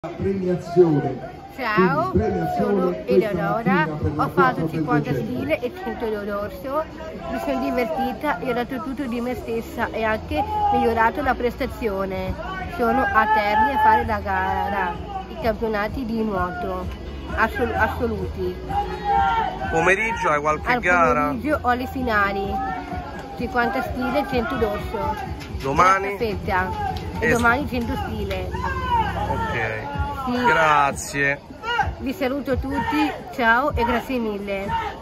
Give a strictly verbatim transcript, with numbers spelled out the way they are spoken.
Premiazione. Ciao, premiazione sono Eleonora, mattina ho fatto cinquanta stile e cento d'orso, mi sono divertita e ho dato tutto di me stessa e anche migliorato la prestazione. Sono a Terni a fare la gara, i campionati di nuoto assol assoluti. Pomeriggio hai qualche Al gara? pomeriggio ho le finali, cinquanta stile e cento d'orso. Domani? E, e domani cento stile. Ok. Sì. Grazie. Vi saluto tutti, ciao e grazie mille.